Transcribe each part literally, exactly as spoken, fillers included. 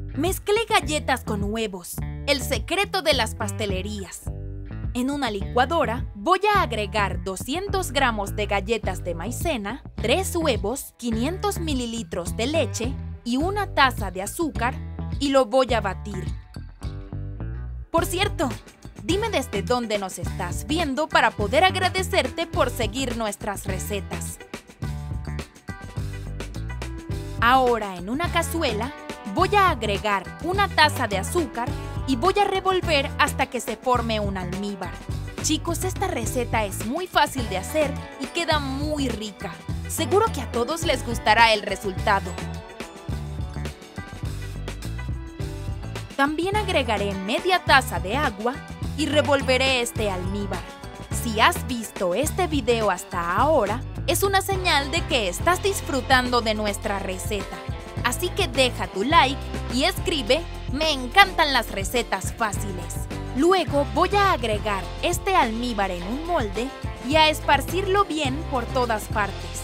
Mezclé galletas con huevos, el secreto de las pastelerías. En una licuadora voy a agregar doscientos gramos de galletas de maicena, tres huevos, quinientos mililitros de leche y una taza de azúcar y lo voy a batir. Por cierto, dime desde dónde nos estás viendo para poder agradecerte por seguir nuestras recetas. Ahora en una cazuela voy a agregar una taza de azúcar y voy a revolver hasta que se forme un almíbar. Chicos, esta receta es muy fácil de hacer y queda muy rica. Seguro que a todos les gustará el resultado. También agregaré media taza de agua y revolveré este almíbar. Si has visto este video hasta ahora, es una señal de que estás disfrutando de nuestra receta. Así que deja tu like y escribe "Me encantan las recetas fáciles". Luego voy a agregar este almíbar en un molde y a esparcirlo bien por todas partes.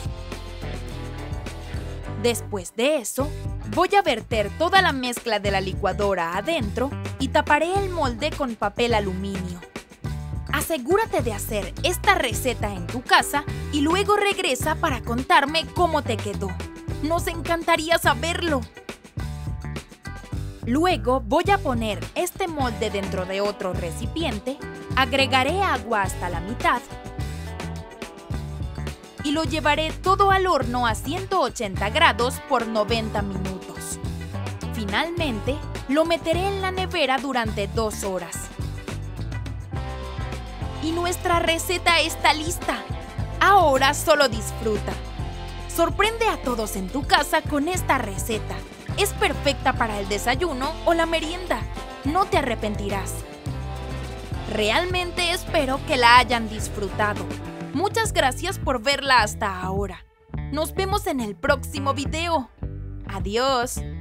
Después de eso, voy a verter toda la mezcla de la licuadora adentro y taparé el molde con papel aluminio. Asegúrate de hacer esta receta en tu casa y luego regresa para contarme cómo te quedó. Nos encantaría saberlo. Luego voy a poner este molde dentro de otro recipiente, agregaré agua hasta la mitad y lo llevaré todo al horno a ciento ochenta grados por noventa minutos. Finalmente, lo meteré en la nevera durante dos horas. Y nuestra receta está lista. Ahora solo disfruta. Sorprende a todos en tu casa con esta receta. Es perfecta para el desayuno o la merienda. No te arrepentirás. Realmente espero que la hayan disfrutado. Muchas gracias por verla hasta ahora. Nos vemos en el próximo video. Adiós.